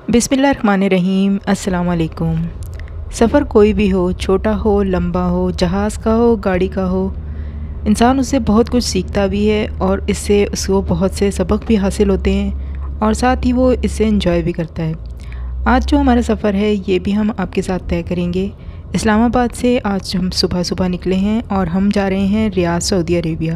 बिस्मिल्लाहिर्रहमानिर्रहीम। अस्सलाम वालेकुम। सफ़र कोई भी हो, छोटा हो, लंबा हो, जहाज़ का हो, गाड़ी का हो, इंसान उससे बहुत कुछ सीखता भी है और इससे उसको बहुत से सबक भी हासिल होते हैं और साथ ही वो इससे एंजॉय भी करता है। आज जो हमारा सफ़र है ये भी हम आपके साथ तय करेंगे। इस्लामाबाद से आज हम सुबह-सुबह निकले हैं और हम जा रहे हैं Riyadh, Saudi Arabia.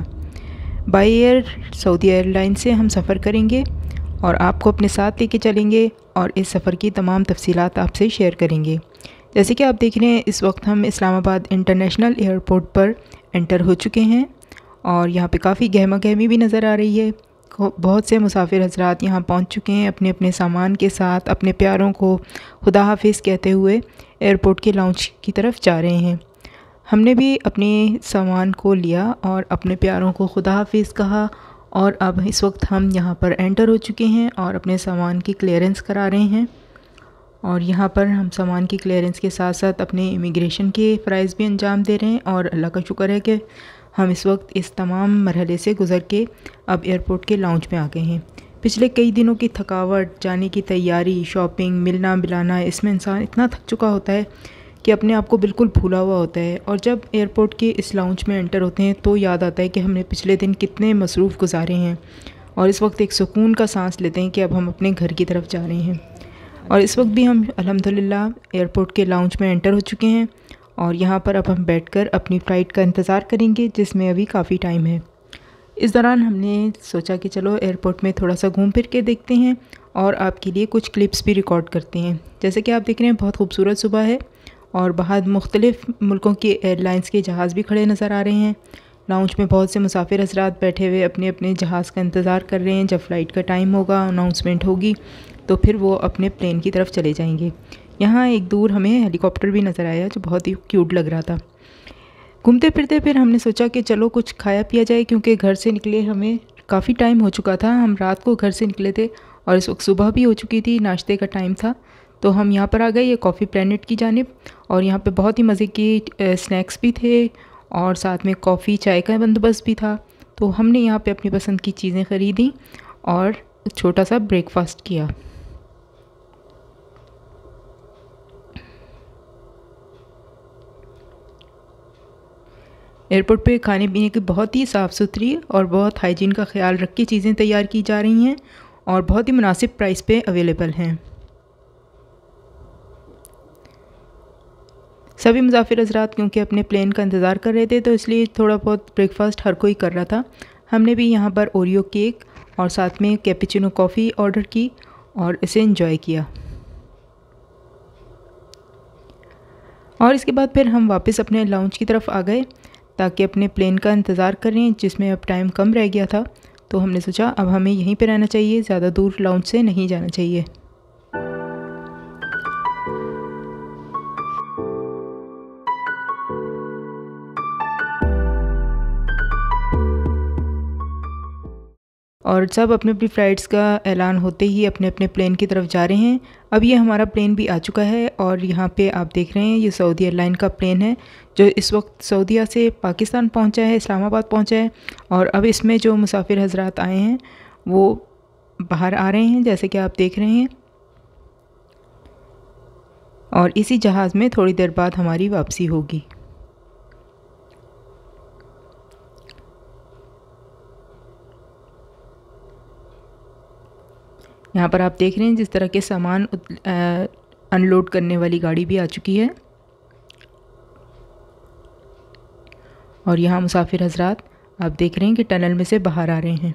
By air Saudi airline से हम सफ़र करेंगे और आपको अपने साथ लेके चलेंगे और इस सफ़र की तमाम तफसीलात आपसे शेयर करेंगे। जैसे कि आप देख रहे हैं इस वक्त हम इस्लामाबाद इंटरनेशनल एयरपोर्ट पर एंटर हो चुके हैं और यहाँ पे काफ़ी गहमा गहमी भी नज़र आ रही है। बहुत से मुसाफिर हजरात यहाँ पहुँच चुके हैं अपने अपने सामान के साथ, अपने प्यारों को खुदा हाफिज़ कहते हुए एयरपोर्ट के लाउंज की तरफ जा रहे हैं। हमने भी अपने सामान को लिया और अपने प्यारों को खुदा हाफिज़ कहा और अब इस वक्त हम यहाँ पर एंटर हो चुके हैं और अपने सामान की क्लियरेंस करा रहे हैं। और यहाँ पर हम सामान की क्लियरेंस के साथ साथ अपने इमिग्रेशन के फ़राइज़ भी अंजाम दे रहे हैं और अल्लाह का शुक्र है कि हम इस वक्त इस तमाम मरहले से गुज़र के अब एयरपोर्ट के लाउंज में आ गए हैं। पिछले कई दिनों की थकावट, जाने की तैयारी, शॉपिंग, मिलना मिलाना, इसमें इंसान इतना थक चुका होता है कि अपने आप को बिल्कुल भूला हुआ होता है और जब एयरपोर्ट के इस लाउंज में एंटर होते हैं तो याद आता है कि हमने पिछले दिन कितने मसरूफ़ गुजारे हैं और इस वक्त एक सुकून का सांस लेते हैं कि अब हम अपने घर की तरफ जा रहे हैं। और इस वक्त भी हम अल्हम्दुलिल्लाह एयरपोर्ट के लाउंज में एंटर हो चुके हैं और यहाँ पर अब हम बैठकर अपनी फ़्लाइट का इंतज़ार करेंगे जिसमें अभी काफ़ी टाइम है। इस दौरान हमने सोचा कि चलो एयरपोर्ट में थोड़ा सा घूम फिर के देखते हैं और आपके लिए कुछ क्लिप्स भी रिकॉर्ड करते हैं। जैसे कि आप देख रहे हैं बहुत खूबसूरत सुबह है और बाहर मुख्तलिफ़ मुल्कों के एयरलाइंस के जहाज़ भी खड़े नज़र आ रहे हैं। लाउंज में बहुत से मुसाफिर हजरात बैठे हुए अपने अपने जहाज़ का इंतज़ार कर रहे हैं। जब फ़्लाइट का टाइम होगा, अनाउंसमेंट होगी तो फिर वो अपने प्लेन की तरफ चले जाएंगे। यहाँ एक दूर हमें हेलीकॉप्टर भी नज़र आया जो बहुत ही क्यूट लग रहा था। घूमते फिरते फिर हमने सोचा कि चलो कुछ खाया पिया जाए क्योंकि घर से निकले हमें काफ़ी टाइम हो चुका था। हम रात को घर से निकले थे और इस वक्त सुबह भी हो चुकी थी, नाश्ते का टाइम था। तो हम यहाँ पर आ गए ये कॉफ़ी प्लैनेट की जानिब और यहाँ पे बहुत ही मज़े की स्नैक्स भी थे और साथ में कॉफ़ी चाय का बंदोबस्त भी था। तो हमने यहाँ पे अपनी पसंद की चीज़ें ख़रीदी और छोटा सा ब्रेकफास्ट किया। एयरपोर्ट पे खाने पीने की बहुत ही साफ़ सुथरी और बहुत हाइजीन का ख्याल रख के चीज़ें तैयार की जा रही हैं और बहुत ही मुनासिब प्राइस पे अवेलेबल हैं। सभी मुसाफिर हजरात क्योंकि अपने प्लेन का इंतज़ार कर रहे थे तो इसलिए थोड़ा बहुत ब्रेकफास्ट हर कोई कर रहा था। हमने भी यहाँ पर ओरियो केक और साथ में कैपुचिनो कॉफ़ी ऑर्डर की और इसे एंजॉय किया। और इसके बाद फिर हम वापस अपने लाउंज की तरफ आ गए ताकि अपने प्लेन का इंतज़ार करें जिसमें अब टाइम कम रह गया था। तो हमने सोचा अब हमें यहीं पे रहना चाहिए, ज़्यादा दूर लाउंज से नहीं जाना चाहिए। और सब अपने अपनी फ़्लाइट्स का ऐलान होते ही अपने अपने प्लेन की तरफ जा रहे हैं। अब ये हमारा प्लेन भी आ चुका है और यहाँ पे आप देख रहे हैं ये सऊदी एयरलाइन का प्लेन है जो इस वक्त सऊदीया से पाकिस्तान पहुँचा है, इस्लामाबाद पहुँचा है। और अब इसमें जो मुसाफिर हजरात आए हैं वो बाहर आ रहे हैं जैसे कि आप देख रहे हैं और इसी जहाज़ में थोड़ी देर बाद हमारी वापसी होगी। यहाँ पर आप देख रहे हैं जिस तरह के सामान अनलोड करने वाली गाड़ी भी आ चुकी है और यहाँ मुसाफिर हजरात आप देख रहे हैं कि टनल में से बाहर आ रहे हैं।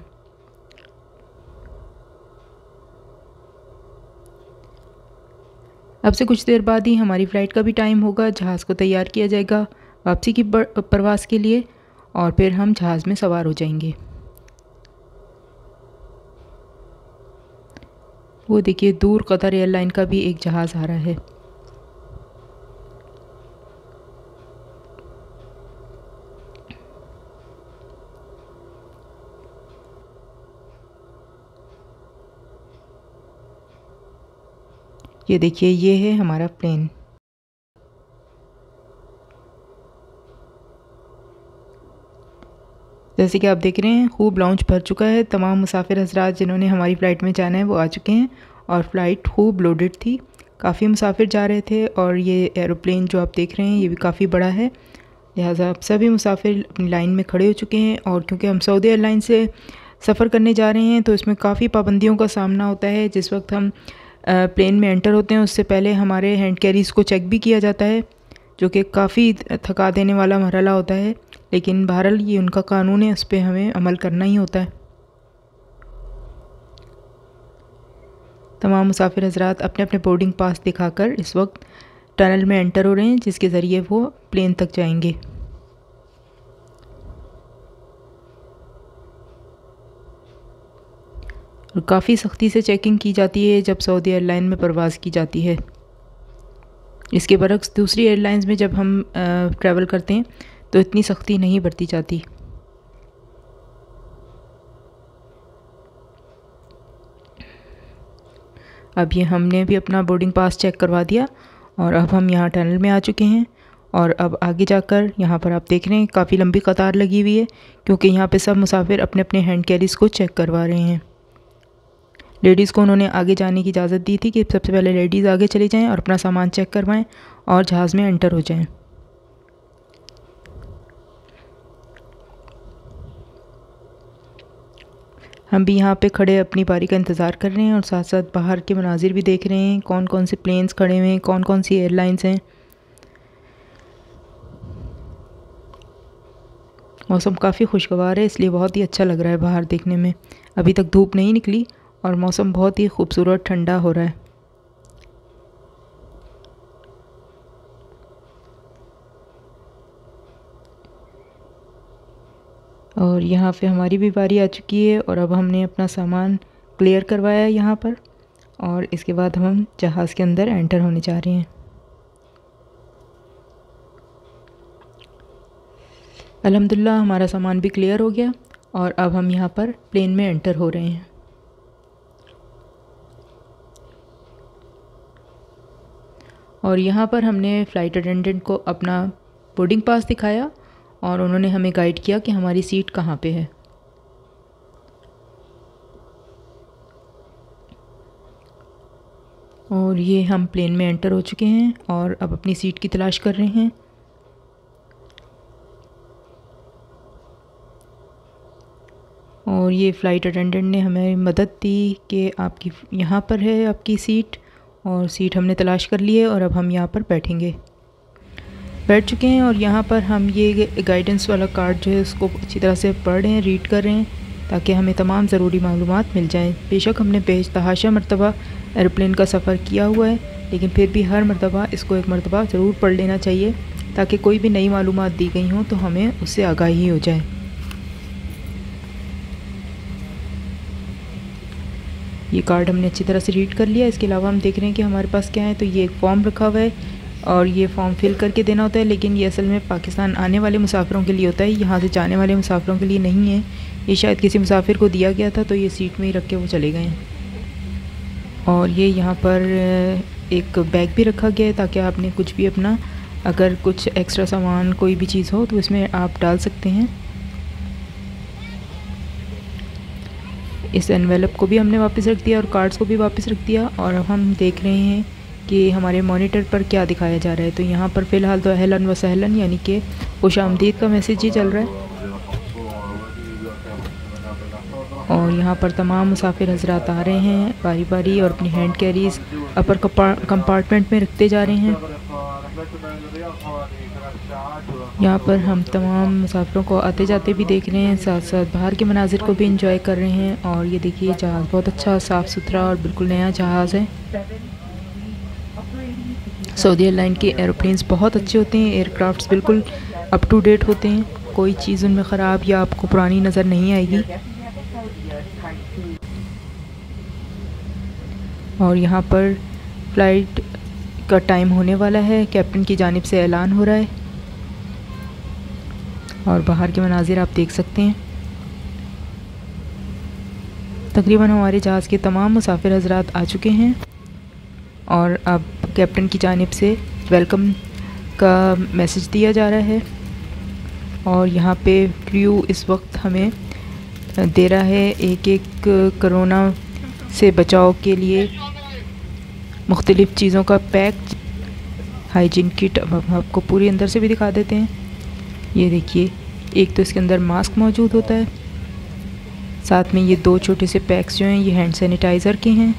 अब से कुछ देर बाद ही हमारी फ़्लाइट का भी टाइम होगा, जहाज़ को तैयार किया जाएगा वापसी की परवास के लिए और फिर हम जहाज़ में सवार हो जाएंगे। वो देखिए दूर कतर एयरलाइन का भी एक जहाज़ आ रहा है। ये देखिए ये है हमारा प्लेन। जैसे कि आप देख रहे हैं खूब लाउंज भर चुका है। तमाम मुसाफिर हजरात जिन्होंने हमारी फ़्लाइट में जाना है वो आ चुके हैं और फ़्लाइट खूब लोडेड थी, काफ़ी मुसाफिर जा रहे थे। और ये एरोप्लेन जो आप देख रहे हैं ये भी काफ़ी बड़ा है, लिहाजा अब सभी मुसाफिर अपनी लाइन में खड़े हो चुके हैं। और क्योंकि हम सऊदी एयरलाइन से सफ़र करने जा रहे हैं तो इसमें काफ़ी पाबंदियों का सामना होता है। जिस वक्त हम प्लेन में एंटर होते हैं उससे पहले हमारे हैंड कैरीज़ को चेक भी किया जाता है, जो कि काफ़ी थका देने वाला मरहला होता है, लेकिन बहरहाल ये उनका कानून है, उस पर हमें अमल करना ही होता है। तमाम मुसाफिर हज़रात अपने अपने बोर्डिंग पास दिखाकर इस वक्त टनल में एंटर हो रहे हैं, जिसके ज़रिए वो प्लेन तक जाएंगे। और काफ़ी सख्ती से चेकिंग की जाती है जब सऊदी एयरलाइन में परवाज़ की जाती है। इसके बरक्स दूसरी एयरलाइंस में जब हम ट्रैवल करते हैं तो इतनी सख्ती नहीं बरती जाती। अब ये हमने भी अपना बोर्डिंग पास चेक करवा दिया और अब हम यहाँ टनल में आ चुके हैं। और अब आगे जाकर यहाँ पर आप देख रहे हैं काफ़ी लंबी कतार लगी हुई है, क्योंकि यहाँ पे सब मुसाफिर अपने अपने हैंड कैरीज़ को चेक करवा रहे हैं। लेडीज़ को उन्होंने आगे जाने की इजाज़त दी थी कि सबसे पहले लेडीज़ आगे चली जाएं और अपना सामान चेक करवाएं और जहाज़ में एंटर हो जाएं। हम भी यहाँ पे खड़े अपनी बारी का इंतज़ार कर रहे हैं और साथ साथ बाहर के मनाजिर भी देख रहे हैं, कौन कौन से प्लेन्स खड़े हुए हैं, कौन कौन सी एयरलाइंस हैं। मौसम काफ़ी खुशगवार है, इसलिए बहुत ही अच्छा लग रहा है बाहर देखने में। अभी तक धूप नहीं निकली और मौसम बहुत ही खूबसूरत ठंडा हो रहा है। और यहाँ पे हमारी भी बारी आ चुकी है और अब हमने अपना सामान क्लियर करवाया है यहाँ पर, और इसके बाद हम जहाज़ के अंदर एंटर होने जा रहे हैं। अल्हम्दुलिल्लाह हमारा सामान भी क्लियर हो गया और अब हम यहाँ पर प्लेन में एंटर हो रहे हैं। और यहाँ पर हमने फ़्लाइट अटेंडेंट को अपना बोर्डिंग पास दिखाया और उन्होंने हमें गाइड किया कि हमारी सीट कहाँ पे है। और ये हम प्लेन में एंटर हो चुके हैं और अब अपनी सीट की तलाश कर रहे हैं। और ये फ़्लाइट अटेंडेंट ने हमें मदद दी कि आपकी यहाँ पर है आपकी सीट, और सीट हमने तलाश कर ली है और अब हम यहाँ पर बैठ चुके हैं। और यहाँ पर हम ये गाइडेंस वाला कार्ड जो है उसको अच्छी तरह से पढ़ रहे हैं, रीड कर रहे हैं, ताकि हमें तमाम ज़रूरी मालूमात मिल जाएं। बेशक हमने बेतहाशा मरतबा एरोप्लेन का सफ़र किया हुआ है, लेकिन फिर भी हर मरतबा इसको एक मरतबा ज़रूर पढ़ लेना चाहिए, ताकि कोई भी नई मालूमात दी गई हों तो हमें उससे आगाही हो जाए। ये कार्ड हमने अच्छी तरह से रीड कर लिया। इसके अलावा हम देख रहे हैं कि हमारे पास क्या है, तो ये एक फॉर्म रखा हुआ है और ये फॉर्म फिल करके देना होता है, लेकिन ये असल में पाकिस्तान आने वाले मुसाफिरों के लिए होता है, यहाँ से जाने वाले मुसाफिरों के लिए नहीं है। ये शायद किसी मुसाफिर को दिया गया था तो ये सीट में ही रख के वो चले गए हैं। और ये यहाँ पर एक बैग भी रखा गया है, ताकि आपने कुछ भी अपना अगर कुछ एक्स्ट्रा सामान कोई भी चीज़ हो तो इसमें आप डाल सकते हैं। इस एनवेलप को भी हमने वापस रख दिया और कार्ड्स को भी वापस रख दिया। और अब हम देख रहे हैं कि हमारे मॉनिटर पर क्या दिखाया जा रहा है। तो यहाँ पर फ़िलहाल तो अहलन व सहलन यानी कि खुशामदीद का मैसेज ही चल रहा है। और यहाँ पर तमाम मुसाफिर हज़रात आ रहे हैं बारी बारी और अपनी हैंड कैरीज़ अपर कंपार्टमेंट में रखते जा रहे हैं। यहाँ पर हम तमाम मुसाफिरों को आते जाते भी देख रहे हैं, साथ साथ बाहर के मनाजिर को भी इंजॉय कर रहे हैं। और ये देखिए जहाज़ बहुत अच्छा साफ़ सुथरा और बिल्कुल नया जहाज़ है। सऊदी एयरलाइन के एरोप्लेन्स बहुत अच्छे होते हैं, एयरक्राफ्ट्स बिल्कुल अप टू डेट होते हैं, कोई चीज़ उनमें ख़राब या आपको पुरानी नज़र नहीं आएगी। और यहाँ पर फ़्लाइट का टाइम होने वाला है, कैप्टन की जानिब से ऐलान हो रहा है और बाहर के मनाजिर आप देख सकते हैं। तकरीबन हमारे जहाज़ के तमाम मुसाफिर हज़रात आ चुके हैं और अब कैप्टन की जानिब से वेलकम का मैसेज दिया जा रहा है। और यहाँ पे क्रू इस वक्त हमें दे रहा है एक कोरोना से बचाव के लिए मुख्तलिफ़ चीज़ों का पैक हाइजीन किट। अब हम आपको पूरी अंदर से भी दिखा देते हैं। ये देखिए, एक तो इसके अंदर मास्क मौजूद होता है, साथ में ये 2 छोटे से पैक्स जो हैं ये हैंड सैनिटाइज़र के हैं,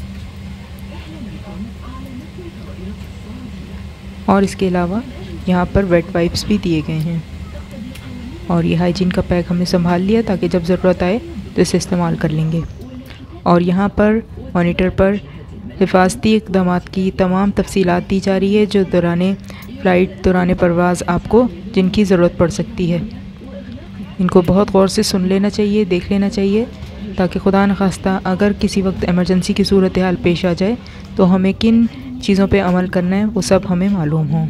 और इसके अलावा यहाँ पर वेट वाइप्स भी दिए गए हैं। और ये हाइजीन का पैक हमने संभाल लिया ताकि जब ज़रूरत आए तो इसे इस्तेमाल कर लेंगे। और यहाँ पर मॉनिटर पर हिफाजती इक़दामात की तमाम तफसीलात दी जा रही है जो दौरान फ़्लाइट, दौरान परवाज़ आपको जिनकी ज़रूरत पड़ सकती है। इनको बहुत गौर से सुन लेना चाहिए, देख लेना चाहिए, ताकि खुदा न खास्ता अगर किसी वक्त इमरजेंसी की सूरत हाल पेश आ जाए तो हमें किन चीज़ों पे अमल करना है वो सब हमें मालूम हो।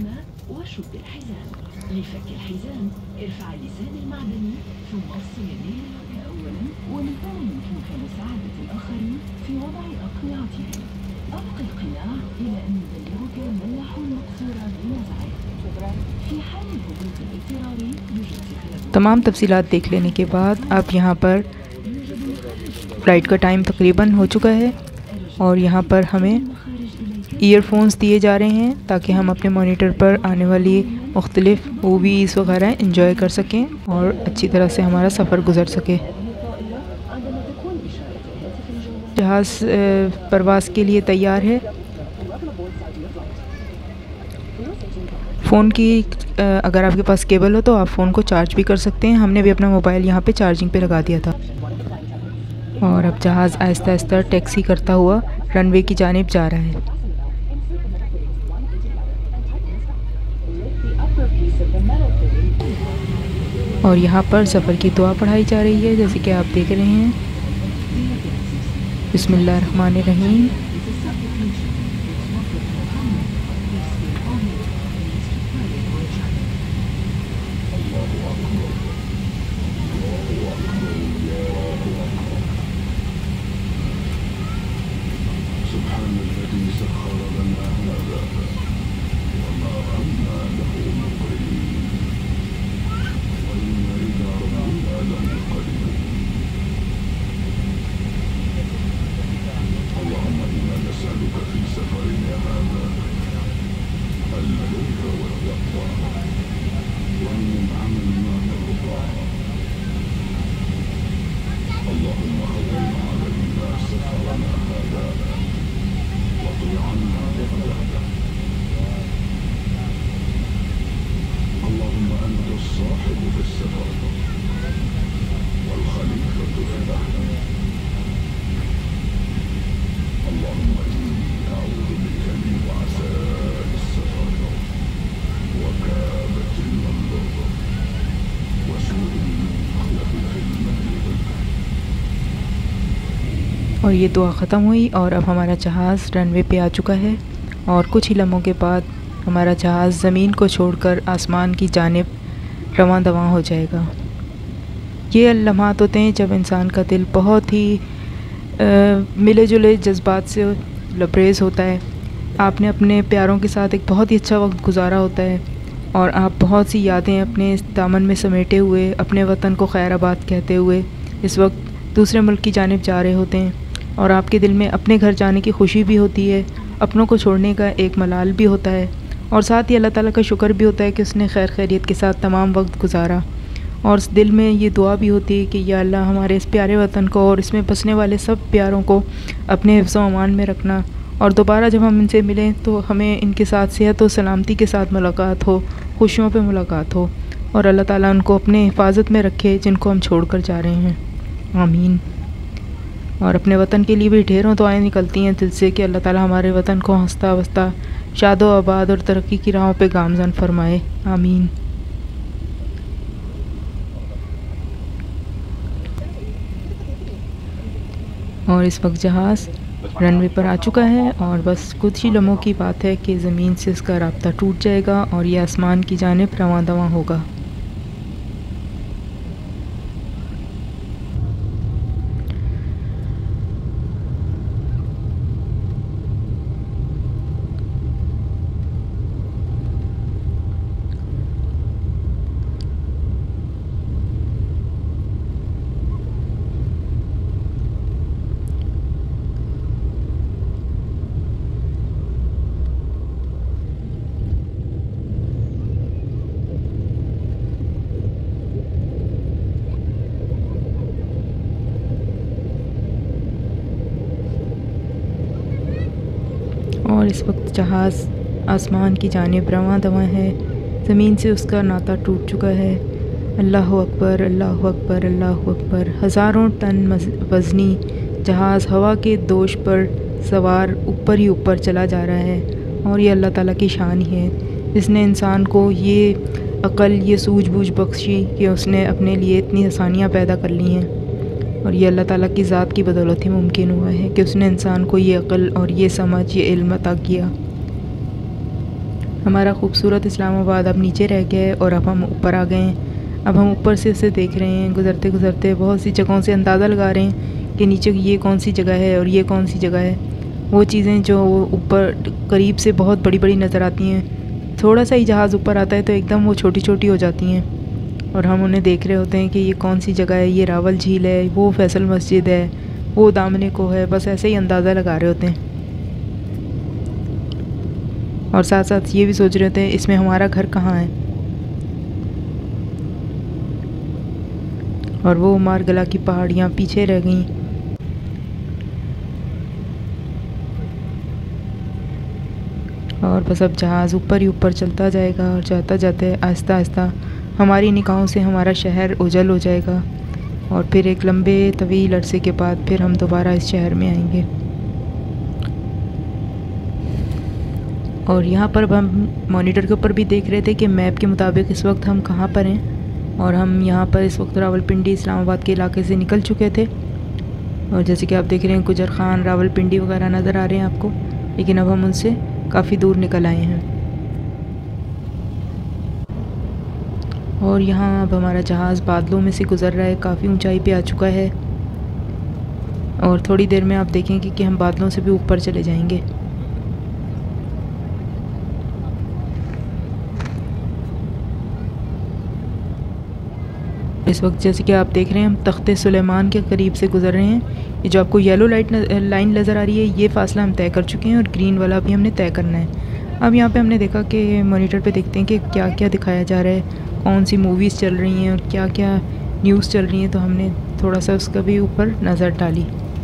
तमाम तफसीलात देख लेने के बाद अब यहाँ पर फ़्लाइट का टाइम तकरीबन हो चुका है और यहाँ पर हमें ईयरफोन्स दिए जा रहे हैं ताकि हम अपने मॉनिटर पर आने वाली मुख्तलिफ़ मूवीज़ वगैरह इंजॉय कर सकें और अच्छी तरह से हमारा सफ़र गुज़र सके। जहाज़ परवाज़ के लिए तैयार है। फ़ोन की अगर आपके पास केबल हो तो आप फ़ोन को चार्ज भी कर सकते हैं। हमने भी अपना मोबाइल यहाँ पे चार्जिंग पे लगा दिया था। और अब जहाज़ आहिस्ता आहिस्ता टैक्सी करता हुआ रनवे की जानिब जा रहा है। और यहाँ पर सफ़र की दुआ पढ़ाई जा रही है जैसे कि आप देख रहे हैं। बिस्मिल्लाहिर्रहमानिर्रहीम। और ये दुआ ख़त्म हुई और अब हमारा जहाज़ रनवे पे आ चुका है और कुछ ही लम्हों के बाद हमारा जहाज़ ज़मीन को छोड़कर आसमान की जानिब रवां दवां हो जाएगा। ये लम्हात होते हैं जब इंसान का दिल बहुत ही मिले जुले जज्बात से लबरेज़ होता है। आपने अपने प्यारों के साथ एक बहुत ही अच्छा वक्त गुजारा होता है और आप बहुत सी यादें अपने दामन में समेटे हुए अपने वतन को खैराबाद कहते हुए इस वक्त दूसरे मुल्क की जानिब जा रहे होते हैं और आपके दिल में अपने घर जाने की खुशी भी होती है, अपनों को छोड़ने का एक मलाल भी होता है और साथ ही अल्लाह ताला का शुक्र भी होता है कि उसने खैर खैरियत के साथ तमाम वक्त गुजारा। और इस दिल में ये दुआ भी होती है कि या अल्लाह हमारे इस प्यारे वतन को और इसमें बसने वाले सब प्यारों को अपने हिफ्ज़ व अमान में रखना और दोबारा जब हम इनसे मिलें तो हमें इनके साथ सेहत व सलामती के साथ मुलाकात हो, खुशियों पे मुलाकात हो और अल्लाह ताला उनको अपने हिफाजत में रखे जिनको हम छोड़ कर जा रहे हैं। आमीन। और अपने वतन के लिए भी ढेरों दुआएं निकलती हैं दिल से कि अल्लाह ताला हमारे वतन को हंसता वस्ता शादो आबाद और तरक्की की राहों पे गामज़न फरमाए। आमीन। और इस वक्त जहाज़ रनवे पर आ चुका है और बस कुछ ही लम्हों की बात है कि ज़मीन से इसका राब्ता टूट जाएगा और ये आसमान की जानिब रवां दवां होगा। और इस वक्त जहाज़ आसमान की जानिब रवां दवां है। ज़मीन से उसका नाता टूट चुका है। अल्लाह अकबर, अल्लाह अकबर, अल्लाह अकबर। हज़ारों टन वज़नी जहाज़ हवा के दोष पर सवार ऊपर ही ऊपर चला जा रहा है। और ये अल्लाह ताला की शान ही है, जिसने इंसान को ये अक़ल, ये सूझबूझ बख्शी कि उसने अपने लिए इतनी आसानियाँ पैदा कर ली हैं। और ये अल्लाह ताला की ज़ात की बदौलत ही मुमकिन हुआ है कि उसने इंसान को ये अक़ल और ये समझ, ये इल्म अता किया। हमारा खूबसूरत इस्लामाबाद अब नीचे रह गया है और अब हम ऊपर आ गए हैं। अब हम ऊपर से उसे देख रहे हैं। गुज़रते गुज़रते बहुत सी जगहों से अंदाज़ा लगा रहे हैं कि नीचे ये कौन सी जगह है और ये कौन सी जगह है। वो चीज़ें जो ऊपर करीब से बहुत बड़ी बड़ी नज़र आती हैं, थोड़ा सा ही जहाज़ ऊपर आता है तो एकदम वो छोटी छोटी हो जाती हैं। और हम उन्हें देख रहे होते हैं कि ये कौन सी जगह है, ये रावल झील है, वो फैसल मस्जिद है, वो दामने को है। बस ऐसे ही अंदाज़ा लगा रहे होते हैं और साथ साथ ये भी सोच रहे होते हैं इसमें हमारा घर कहाँ है। और वो मारगला की पहाड़ियाँ पीछे रह गईं। और बस अब जहाज़ ऊपर ही ऊपर चलता जाएगा और जाता जाते आहिस्ता आहिस्ता हमारी निगाहों से हमारा शहर ओझल हो जाएगा। और फिर एक लंबे तवील अरसे के बाद फिर हम दोबारा इस शहर में आएंगे। और यहाँ पर अब हम मॉनिटर के ऊपर भी देख रहे थे कि मैप के मुताबिक इस वक्त हम कहाँ पर हैं। और हम यहाँ पर इस वक्त रावलपिंडी इस्लामाबाद के इलाके से निकल चुके थे। और जैसे कि आप देख रहे हैं गुजर खान, रावलपिंडी वगैरह नज़र आ रहे हैं आपको, लेकिन अब हम उनसे काफ़ी दूर निकल आए हैं। और यहाँ अब हमारा जहाज़ बादलों में से गुज़र रहा है, काफ़ी ऊंचाई पे आ चुका है। और थोड़ी देर में आप देखेंगे कि हम बादलों से भी ऊपर चले जाएंगे। इस वक्त जैसे कि आप देख रहे हैं हम तख्ते सुलेमान के करीब से गुज़र रहे हैं। ये जो आपको येलो लाइन नज़र आ रही है, ये फ़ासला हम तय कर चुके हैं और ग्रीन वाला भी हमने तय करना है। अब यहाँ पे हमने देखा कि मॉनिटर पे देखते हैं कि क्या क्या दिखाया जा रहा है, कौन सी मूवीज़ चल रही हैं और क्या क्या न्यूज़ चल रही हैं। तो हमने थोड़ा सा उसका भी ऊपर नज़र डाली।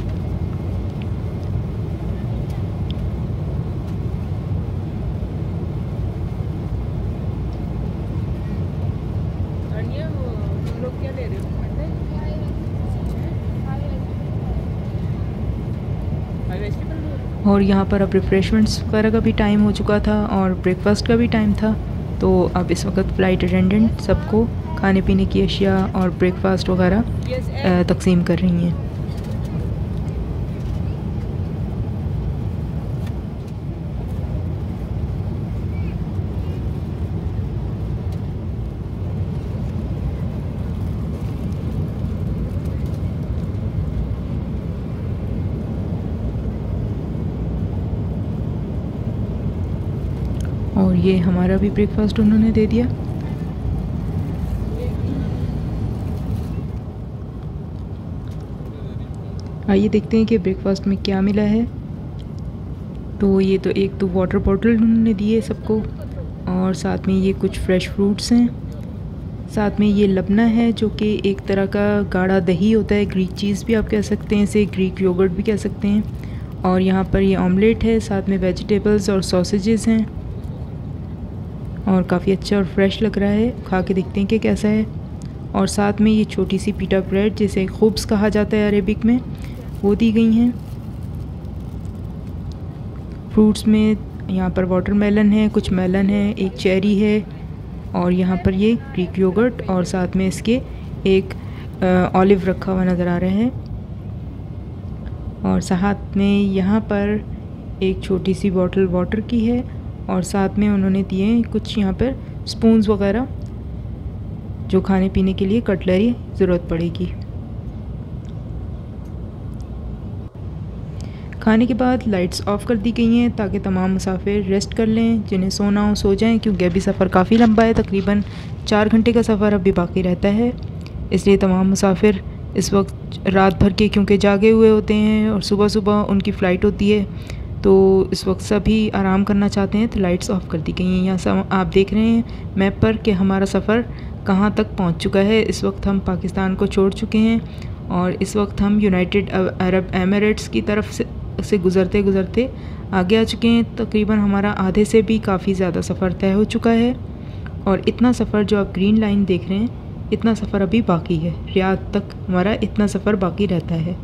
और यहाँ पर अब रिफ़्रेशमेंट्स वगैरह का भी टाइम हो चुका था और ब्रेकफास्ट का भी टाइम था। तो अब इस वक्त फ़्लाइट अटेंडेंट सबको खाने पीने की अशिया और ब्रेकफास्ट वगैरह तकसीम कर रही हैं। और ये हमारा भी ब्रेकफास्ट उन्होंने दे दिया। आइए देखते हैं कि ब्रेकफास्ट में क्या मिला है। तो ये तो एक तो वाटर बॉटल उन्होंने दी है सबको, और साथ में ये कुछ फ्रेश फ्रूट्स हैं। साथ में ये लबना है जो कि एक तरह का गाढ़ा दही होता है, ग्रीक चीज़ भी आप कह सकते हैं इसे, ग्रीक योगर्ट भी कह सकते हैं। और यहाँ पर ये ऑमलेट है, साथ में वेजिटेबल्स और सॉसेजेस हैं और काफ़ी अच्छा और फ्रेश लग रहा है। खा के देखते हैं कि कैसा है। और साथ में ये छोटी सी पीटा ब्रेड जिसे खुब्स कहा जाता है अरेबिक में, वो दी गई हैं। फ्रूट्स में यहाँ पर वाटरमेलन है, कुछ मेलन है, एक चेरी है और यहाँ पर ये ग्रीक योगर्ट और साथ में इसके एक ऑलिव रखा हुआ नज़र आ रहा है। और साथ में यहाँ पर एक छोटी सी बॉटल वाटर की है और साथ में उन्होंने दिए कुछ यहाँ पर स्पून्स वगैरह जो खाने पीने के लिए कटलरी ज़रूरत पड़ेगी। खाने के बाद लाइट्स ऑफ़ कर दी गई हैं ताकि तमाम मुसाफिर रेस्ट कर लें, जिन्हें सोना हो सो जाएं, क्योंकि अभी सफ़र काफ़ी लंबा है, तकरीबन 4 घंटे का सफ़र अभी बाकी रहता है। इसलिए तमाम मुसाफिर इस वक्त रात भर के क्योंकि जागे हुए होते हैं और सुबह सुबह उनकी फ़्लाइट होती है, तो इस वक्त सभी आराम करना चाहते हैं, तो लाइट्स ऑफ़ कर दी गई हैं। यहाँ सब आप देख रहे हैं मैप पर कि हमारा सफ़र कहाँ तक पहुँच चुका है। इस वक्त हम पाकिस्तान को छोड़ चुके हैं और इस वक्त हम यूनाइटेड अरब एमिरेट्स की तरफ से से गुज़रते गुज़रते आगे आ चुके हैं। तकरीबन हमारा आधे से भी काफ़ी ज़्यादा सफ़र तय हो चुका है और इतना सफ़र जो आप ग्रीन लाइन देख रहे हैं, इतना सफ़र अभी बाकी है। रियाद तक हमारा इतना सफ़र बाकी रहता है।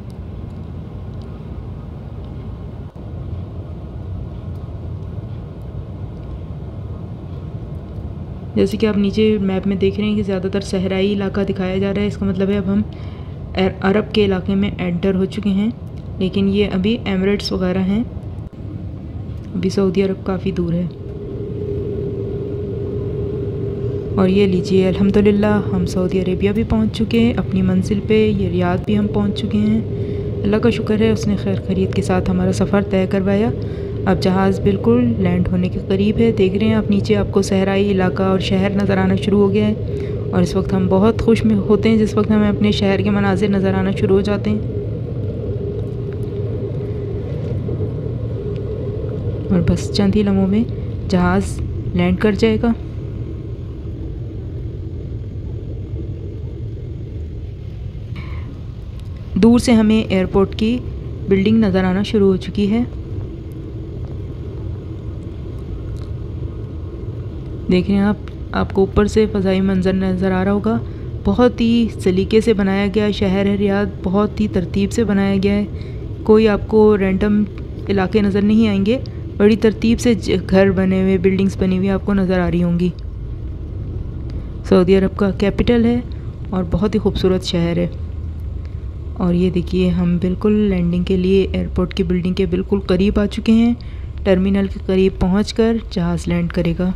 जैसे कि आप नीचे मैप में देख रहे हैं कि ज़्यादातर सहराई इलाका दिखाया जा रहा है। इसका मतलब है अब हम अरब के इलाके में एंटर हो चुके हैं, लेकिन ये अभी एमिरेट्स वगैरह हैं, अभी सऊदी अरब काफ़ी दूर है। और ये लीजिए अल्हम्दुलिल्लाह हम सऊदी अरेबिया भी पहुंच चुके हैं अपनी मंजिल पे। ये रियाद भी हम पहुंच चुके हैं। अल्लाह का शुक्र है उसने खैर खैरियत के साथ हमारा सफ़र तय करवाया। अब जहाज़ बिल्कुल लैंड होने के करीब है। देख रहे हैं आप नीचे आपको सहराई इलाका और शहर नज़र आना शुरू हो गया है और इस वक्त हम बहुत खुश में होते हैं जिस वक्त हमें अपने शहर के मनाजिर नज़र आना शुरू हो जाते हैं। और बस चंद ही लम्हों में जहाज़ लैंड कर जाएगा। दूर से हमें एयरपोर्ट की बिल्डिंग नज़र आना शुरू हो चुकी है। देख रहे हैं आपको ऊपर से फ़ज़ाई मंज़र नज़र आ रहा होगा। बहुत ही सलीके से बनाया गया शहर है रियाद, बहुत ही तरतीब से बनाया गया है। कोई आपको रैंडम इलाके नज़र नहीं आएंगे, बड़ी तरतीब से घर बने हुए, बिल्डिंग्स बनी हुई आपको नज़र आ रही होंगी। सऊदी अरब का कैपिटल है और बहुत ही खूबसूरत शहर है। और ये देखिए हम बिल्कुल लैंडिंग के लिए एयरपोर्ट की बिल्डिंग के बिल्कुल करीब आ चुके हैं। टर्मिनल के करीब पहुंचकर जहाज़ लैंड करेगा।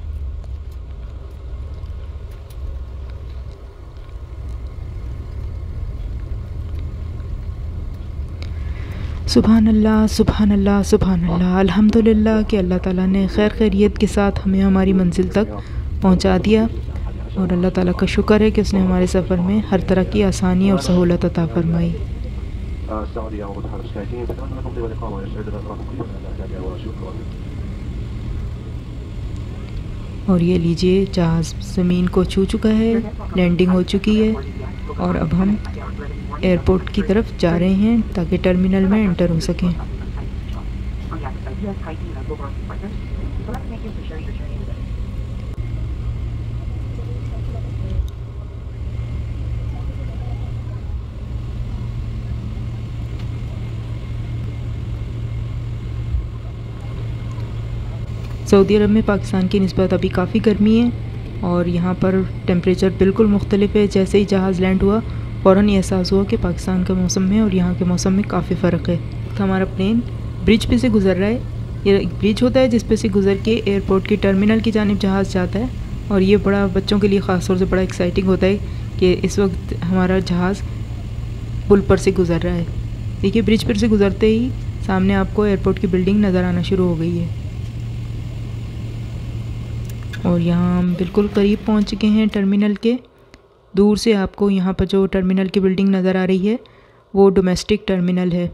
सुभान अल्लाह सुभान अल्लाह सुभान अल्लाह। अल्हम्दुलिल्लाह कि अल्लाह ताला ने खैर खैरियत के साथ हमें हमारी मंजिल तक पहुंचा दिया और अल्लाह ताला का शुक्र है कि उसने हमारे सफ़र में हर तरह की आसानी और सहूलत अता फरमाई। और ये लीजिए जहाज़ ज़मीन को छू चुका है, लैंडिंग हो चुकी है और अब हम एयरपोर्ट की तरफ जा रहे हैं ताकि टर्मिनल में एंटर हो सकें। सऊदी अरब में पाकिस्तान की निस्बत अभी काफ़ी गर्मी है और यहाँ पर टेम्परेचर बिल्कुल मुख्तलिफ है। जैसे ही जहाज़ लैंड हुआ फ़ौरन ये एहसास हुआ कि पाकिस्तान के मौसम में और यहाँ के मौसम में काफ़ी फ़र्क है। हमारा प्लेन ब्रिज पे से गुज़र रहा है। ये एक ब्रिज होता है जिस पे से गुज़र के एयरपोर्ट की टर्मिनल की जानिब जहाज़ जाता है और ये बड़ा बच्चों के लिए ख़ास तौर से बड़ा एक्साइटिंग होता है कि इस वक्त हमारा जहाज़ पुल पर से गुज़र रहा है। देखिए ब्रिज पर से गुज़रते ही सामने आपको एयरपोर्ट की बिल्डिंग नज़र आना शुरू हो गई है और यहाँ हम बिल्कुल करीब पहुँच चुके हैं टर्मिनल के। दूर से आपको यहाँ पर जो टर्मिनल की बिल्डिंग नज़र आ रही है वो डोमेस्टिक टर्मिनल है।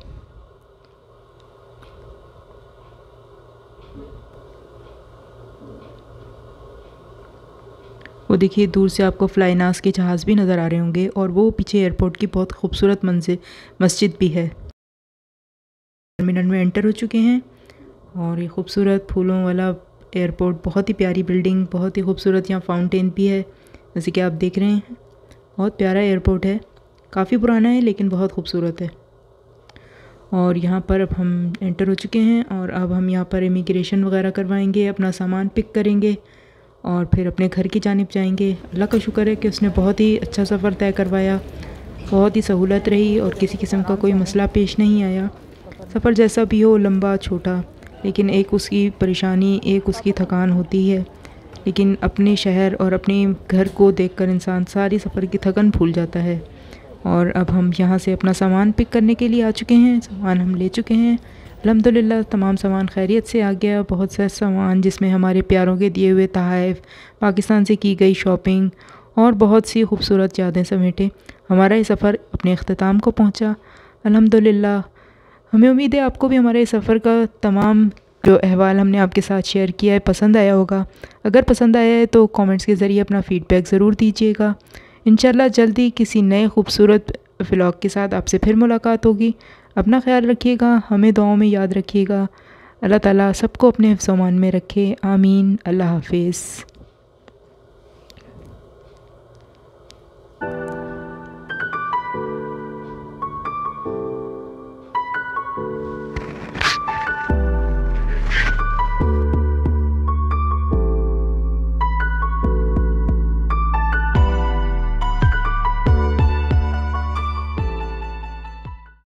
वो देखिए दूर से आपको फ्लाइनास के जहाज़ भी नज़र आ रहे होंगे और वो पीछे एयरपोर्ट की बहुत खूबसूरत मस्जिद भी है। टर्मिनल में एंटर हो चुके हैं और ये खूबसूरत फूलों वाला एयरपोर्ट, बहुत ही प्यारी बिल्डिंग, बहुत ही खूबसूरत यहाँ फाउंटेन भी है जैसे कि आप देख रहे हैं। बहुत प्यारा एयरपोर्ट है, काफ़ी पुराना है लेकिन बहुत खूबसूरत है। और यहाँ पर अब हम एंटर हो चुके हैं और अब हम यहाँ पर इमिग्रेशन वगैरह करवाएंगे, अपना सामान पिक करेंगे और फिर अपने घर की जानिब जाएंगे। अल्लाह का शुक्र है कि उसने बहुत ही अच्छा सफ़र तय करवाया, बहुत ही सहूलत रही और किसी किस्म का कोई मसला पेश नहीं आया। सफ़र जैसा भी हो, लंबा छोटा, लेकिन एक उसकी परेशानी, एक उसकी थकान होती है, लेकिन अपने शहर और अपने घर को देखकर इंसान सारी सफ़र की थकन भूल जाता है। और अब हम यहाँ से अपना सामान पिक करने के लिए आ चुके हैं। सामान हम ले चुके हैं अल्हम्दुलिल्लाह। तमाम सामान खैरियत से आ गया। बहुत सा सामान जिसमें हमारे प्यारों के दिए हुए तोहफ़े, पाकिस्तान से की गई शॉपिंग और बहुत सी खूबसूरत यादें समेटे हमारा ये सफ़र अपने अख्ताम को पहुँचा अल्हम्दुलिल्लाह। हमें उम्मीद है आपको भी हमारे सफ़र का तमाम जो अहवाल हमने आपके साथ शेयर किया है पसंद आया होगा। अगर पसंद आया है तो कमेंट्स के ज़रिए अपना फ़ीडबैक ज़रूर दीजिएगा। इंशाल्लाह जल्दी किसी नए खूबसूरत व्लॉग के साथ आपसे फिर मुलाकात होगी। अपना ख्याल रखिएगा, हमें दुआओं में याद रखिएगा। अल्लाह ताला सबको अपने हिफ्ज़-ओ-अमान में रखे। आमीन। अल्लाह हाफ़िज़।